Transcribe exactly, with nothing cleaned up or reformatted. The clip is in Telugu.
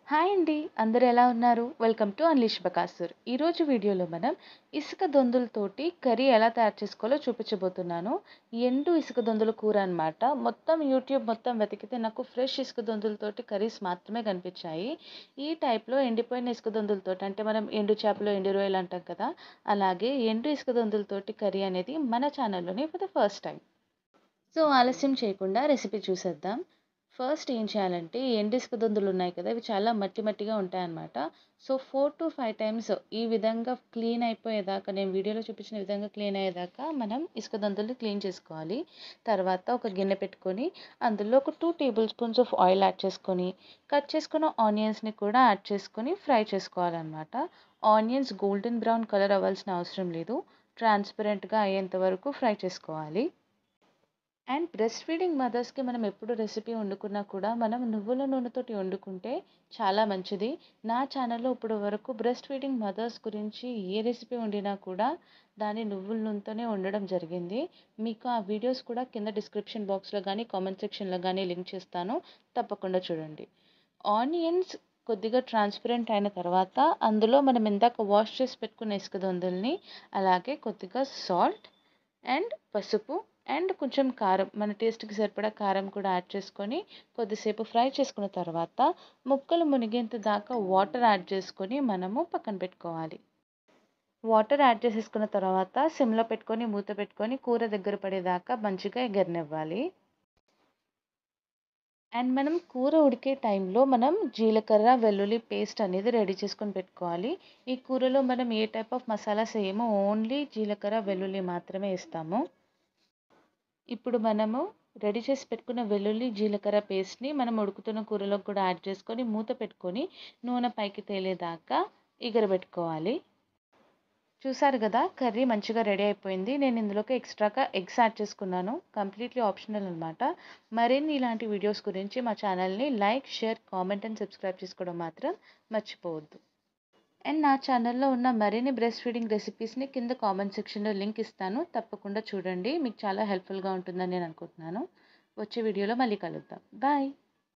హాయ్ అండి. అందరూ ఎలా ఉన్నారు? Welcome to unleash Bakasur. ఈరోజు వీడియోలో మనం ఇసుక దొందులతోటి కర్రీ ఎలా తయారు చేసుకోవాలో చూపించబోతున్నాను. ఎండు ఇసుక దొందుల కూర అనమాట. మొత్తం యూట్యూబ్ మొత్తం వెతికితే నాకు ఫ్రెష్ ఇసుక దొందులతోటి కర్రీస్ మాత్రమే కనిపించాయి. ఈ టైప్‌లో ఎండిపోయిన ఇసుక దొందులతోటి అంటే మనం ఎండు చేపలు, ఎండు రొయ్యలు అంటాం కదా! అలాగే ఎండు ఇసుక దొందులతోటి కర్రీ అనేది మన ఛానల్‌లోనే for the first time. So, ఆలస్యం చేయకుండా రెసిపీ చూసేద్దాం. ఫస్ట్ ఏం చేయాలంటే, ఈ ఎండిసుక దొందులు ఉన్నాయి కదా! ఇవి చాలా మట్టి మట్టిగా ఉంటాయన్నమాట. సో, నాలుగు ఐదు టైమ్స్ ఈ విధంగా క్లీన్ అయిపోయేదాకా నేను వీడియోలో చూపించిన విధంగా క్లీన్ అయ్యేదాకా మనం ఇసుక దొందుల్ని క్లీన్ చేసుకోవాలి. తర్వాత ఒక గిన్నె పెట్టుకొని అందులో ఒక రెండు table spoons of oil add చేసుకొని, కట్ చేసుకున్న ఆనియన్స్‌ని కూడా యాడ్ చేసుకొని ఫ్రై చేసుకోవాలన్నమాట. ఆనియన్స్ గోల్డెన్ బ్రౌన్ కలర్ అవ్వాల్సిన అవసరం లేదు. ట్రాన్స్‌పరెంట్‌గా అయ్యేంత వరకు ఫ్రై చేసుకోవాలి. అండ్ బ్రెస్ట్ ఫీడింగ్ మదర్స్‌కి మనం ఎప్పుడు రెసిపీ వండుకున్నా కూడా మనం నువ్వుల నూనెతోటి వండుకుంటే చాలా మంచిది. నా ఛానల్‌లో ఇప్పటి వరకు బ్రెస్ట్ ఫీడింగ్ మదర్స్ గురించి ఏ రెసిపీ వండినా కూడా దాన్ని నువ్వుల నూనెతోనే వండడం జరిగింది. మీకు ఆ వీడియోస్ కూడా కింద డిస్క్రిప్షన్ బాక్స్‌లో గానీ, కామెంట్ సెక్షన్‌లో గానీ లింక్ చేస్తాను. తప్పకుండా చూడండి. ఆనియన్స్ కొద్దిగా ట్రాన్స్పరెంట్ అయిన తర్వాత అందులో మనం ఇందాక వాష్ చేసి పెట్టుకున్న ఇసుక దొందుల్ని, అలాగే కొద్దిగా సాల్ట్ అండ్ పసుపు అండ్ కొంచెం కారం మన టేస్ట్‌కి సరిపడా కారం కూడా యాడ్ చేసుకొని కొద్దిసేపు ఫ్రై చేసుకున్న తర్వాత ముక్కలు మునిగేంత దాకా వాటర్ యాడ్ చేసుకొని మనము పక్కన పెట్టుకోవాలి. వాటర్ యాడ్ చేసేసుకున్న తర్వాత సిమ్‌లో పెట్టుకొని మూత పెట్టుకొని కూర దగ్గర పడేదాకా మంచిగా ఎగరనివ్వాలి. అండ్ మనం కూర ఉడికే టైంలో మనం జీలకర్ర, వెల్లుల్లి పేస్ట్ అనేది రెడీ చేసుకొని పెట్టుకోవాలి. ఈ కూరలో మనం ఏ టైప్ ఆఫ్ మసాలాస్ ఎయము. ఓన్లీ జీలకర్ర, వెల్లుల్లి మాత్రమే ఏస్తాము. ఇప్పుడు మనము రెడీ చేసి పెట్టుకున్న వెల్లుల్లి, జీలకర్ర పేస్ట్‌ని మనం ఉడుకుతున్న కూరలోకి కూడా యాడ్ చేసుకొని మూత పెట్టుకొని నూనె పైకి తేలేదాకా ఎగరబెట్టుకోవాలి. చూసారు గదా! కర్రీ మంచిగా రెడీ అయిపోయింది. నేను ఇందులోకి ఎక్స్‌ట్రాగా ఎగ్స్ యాడ్ చేసుకున్నాను. కంప్లీట్‌లీ ఆప్షనల్ అనమాట. మరిన్ని ఇలాంటి వీడియోస్ గురించి మా ఛానల్‌ని like, share, comment and subscribe చేసుకోవడం మాత్రం మర్చిపోవద్దు. అండ్ నా ఛానల్‌లో ఉన్న మరిన్ని బ్రెస్ట్ ఫీడింగ్ రెసిపీస్‌ని కింద కామెంట్ సెక్షన్‌లో లింక్ ఇస్తాను. తప్పకుండా చూడండి. మీకు చాలా హెల్ప్‌ఫుల్‌గా ఉంటుందని నేను అనుకుంటున్నాను. వచ్చే వీడియోలో మళ్ళీ కలుద్దాం. బాయ్.